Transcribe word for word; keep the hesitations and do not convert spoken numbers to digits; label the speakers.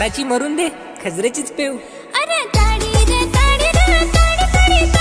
Speaker 1: नाराची मरून दे खजरेचीच पेव.
Speaker 2: अरे ताडी रे ताडी रे ताडी ताडी